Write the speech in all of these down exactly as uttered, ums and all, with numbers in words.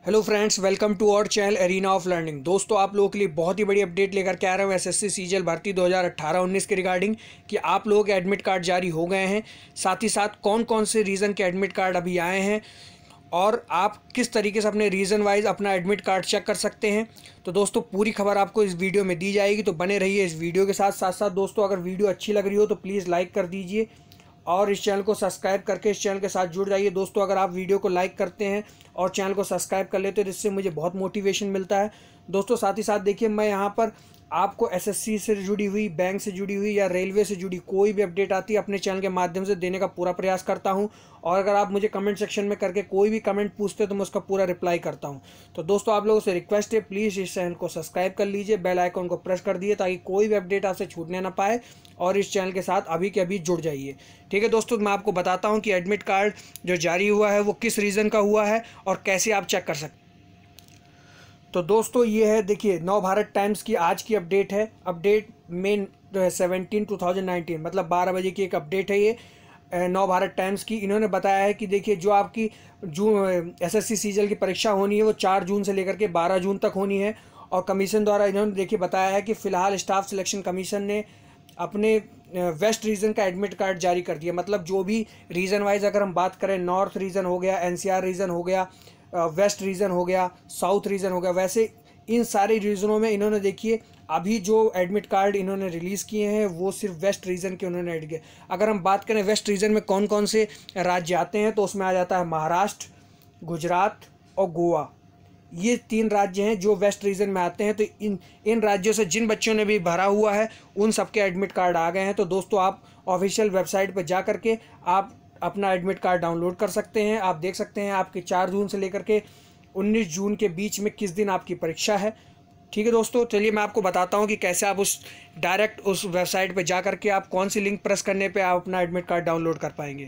Hello friends, welcome to our channel arena of learning. दोस्तों, आप लोगों के लिए बहुत ही बड़ी अपडेट लेकर के आ रहा हूँ एसएससी सीजीएल भर्ती दो हज़ार अठारह उन्नीस के रिगार्डिंग कि आप लोगों के एडमिट कार्ड जारी हो गए हैं। साथ ही साथ कौन कौन से रीज़न के एडमिट कार्ड अभी आए हैं और आप किस तरीके से अपने रीज़न वाइज अपना एडमिट कार्ड चेक कर सकते हैं। तो दोस्तों, पूरी खबर आपको इस वीडियो में दी जाएगी, तो बने रहिए इस वीडियो के साथ। साथ साथ दोस्तों, अगर वीडियो अच्छी लग रही हो तो प्लीज़ लाइक कर दीजिए और इस चैनल को सब्सक्राइब करके इस चैनल के साथ जुड़ जाइए। दोस्तों, अगर आप वीडियो को लाइक करते हैं और चैनल को सब्सक्राइब कर लेते हैं तो इससे मुझे बहुत मोटिवेशन मिलता है। दोस्तों, साथ ही साथ देखिए, मैं यहाँ पर आपको एसएससी से जुड़ी हुई, बैंक से जुड़ी हुई या रेलवे से जुड़ी कोई भी अपडेट आती है अपने चैनल के माध्यम से देने का पूरा प्रयास करता हूँ। और अगर आप मुझे कमेंट सेक्शन में करके कोई भी कमेंट पूछते हैं तो मैं उसका पूरा रिप्लाई करता हूँ। तो दोस्तों, आप लोगों से रिक्वेस्ट है, प्लीज़ इस चैनल को सब्सक्राइब कर लीजिए, बेल आइकन को प्रेस कर दिए ताकि कोई भी अपडेट आपसे छूटने ना पाए और इस चैनल के साथ अभी के अभी जुड़ जाइए। ठीक है दोस्तों, मैं आपको बताता हूँ कि एडमिट कार्ड जो जारी हुआ है वो किस रीज़न का हुआ है और कैसे आप चेक कर सकते हैं। तो दोस्तों, ये है, देखिए, नव भारत टाइम्स की आज की अपडेट है। अपडेट में सेवनटीन टू थाउजेंड नाइनटीन मतलब बारह बजे की एक अपडेट है ये नव भारत टाइम्स की। इन्होंने बताया है कि देखिए, जो आपकी जून एसएससी सीजीएल की परीक्षा होनी है वो चार जून से लेकर के बारह जून तक होनी है। और कमीशन द्वारा इन्होंने देखिए बताया है कि फ़िलहाल स्टाफ सिलेक्शन कमीशन ने अपने वेस्ट रीजन का एडमिट कार्ड जारी कर दिया। मतलब जो भी रीजन वाइज अगर हम बात करें, नॉर्थ रीजन हो गया, एनसीआर रीजन हो गया, वेस्ट रीजन हो गया, साउथ रीजन हो गया, वैसे इन सारे रीजनों में इन्होंने देखिए अभी जो एडमिट कार्ड इन्होंने रिलीज़ किए हैं वो सिर्फ वेस्ट रीजन के उन्होंने एड किए। अगर हम बात करें वेस्ट रीजन में कौन कौन से राज्य आते हैं तो उसमें आ जाता है महाराष्ट्र, गुजरात और गोवा। ये तीन राज्य हैं जो वेस्ट रीजन में आते हैं। तो इन इन राज्यों से जिन बच्चों ने भी भरा हुआ है उन सबके एडमिट कार्ड आ गए हैं। तो दोस्तों, आप ऑफिशियल वेबसाइट पर जा कर के आप अपना एडमिट कार्ड डाउनलोड कर सकते हैं। आप देख सकते हैं आपके चार जून से लेकर के उन्नीस जून के बीच में किस दिन आपकी परीक्षा है। ठीक है दोस्तों, चलिए मैं आपको बताता हूं कि कैसे आप उस डायरेक्ट उस वेबसाइट पर जा कर के आप कौन सी लिंक प्रेस करने पे आप अपना एडमिट कार्ड डाउनलोड कर पाएंगे।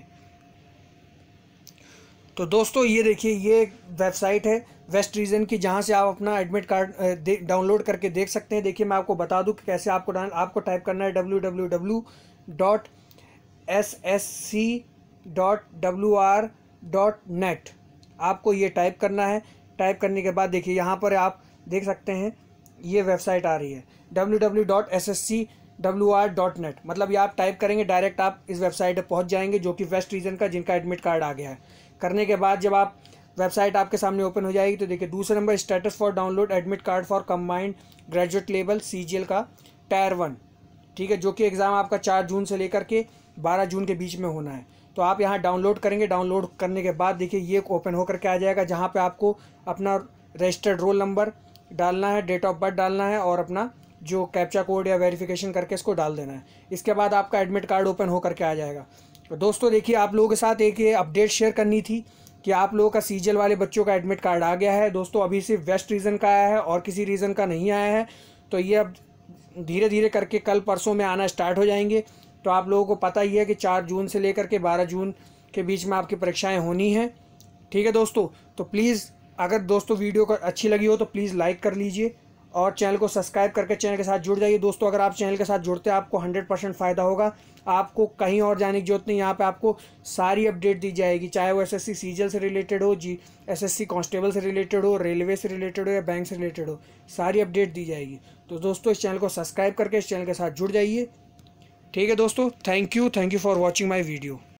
तो दोस्तों, ये देखिए, ये वेबसाइट है वेस्ट रीजन की जहां से आप अपना एडमिट कार्ड डाउनलोड करके देख सकते हैं। देखिए, मैं आपको बता दूं कि कैसे आपको आपको टाइप करना है W W W dot S S C dot W R dot net. आपको ये टाइप करना है। टाइप करने के बाद देखिए यहाँ पर आप देख सकते हैं ये वेबसाइट आ रही है W W W dot S S C W R dot net. मतलब ये आप टाइप करेंगे डायरेक्ट आप इस वेबसाइट पर पहुँच जाएंगे जो कि वेस्ट रीजन का जिनका एडमिट कार्ड आ गया है। करने के बाद जब आप वेबसाइट आपके सामने ओपन हो जाएगी तो देखिए दूसरे number status for download admit card for combined graduate level CGL का टायर वन। ठीक है, जो कि एग्ज़ाम आपका चार जून से लेकर के बारह जून के बीच में होना है। तो आप यहाँ डाउनलोड करेंगे। डाउनलोड करने के बाद देखिए ये ओपन होकर के आ जाएगा जहाँ पे आपको अपना रजिस्टर्ड रोल नंबर डालना है, डेट ऑफ बर्थ डालना है और अपना जो कैप्चा कोड या वेरिफिकेशन करके इसको डाल देना है। इसके बाद आपका एडमिट कार्ड ओपन होकर के आ जाएगा। तो दोस्तों, देखिए, आप लोगों के साथ एक ये अपडेट शेयर करनी थी कि आप लोगों का सीजीएल वाले बच्चों का एडमिट कार्ड आ गया है। दोस्तों, अभी सिर्फ वेस्ट रीजन का आया है और किसी रीजन का नहीं आया है। तो ये अब धीरे धीरे करके कल परसों में आना स्टार्ट हो जाएंगे। तो आप लोगों को पता ही है कि चार जून से लेकर के बारह जून के बीच में आपकी परीक्षाएं होनी हैं। ठीक है दोस्तों, तो प्लीज़ अगर दोस्तों वीडियो को अच्छी लगी हो तो प्लीज़ लाइक कर लीजिए और चैनल को सब्सक्राइब करके चैनल के साथ जुड़ जाइए। दोस्तों, अगर आप चैनल के साथ जुड़ते हैं आपको हंड्रेड परसेंट फ़ायदा होगा। आपको कहीं और जाने की जरूरत नहीं, यहाँ पे आपको सारी अपडेट दी जाएगी, चाहे वो एसएससी सीजीएल से रिलेटेड हो, जी एसएससी कांस्टेबल से रिलेटेड हो, रेलवे से रिलेटेड हो या बैंक से रिलेटेड हो, सारी अपडेट दी जाएगी। तो दोस्तों, इस चैनल को सब्सक्राइब करके इस चैनल के साथ जुड़ जाइए। ठीक है दोस्तों, thank you thank you for watching my video.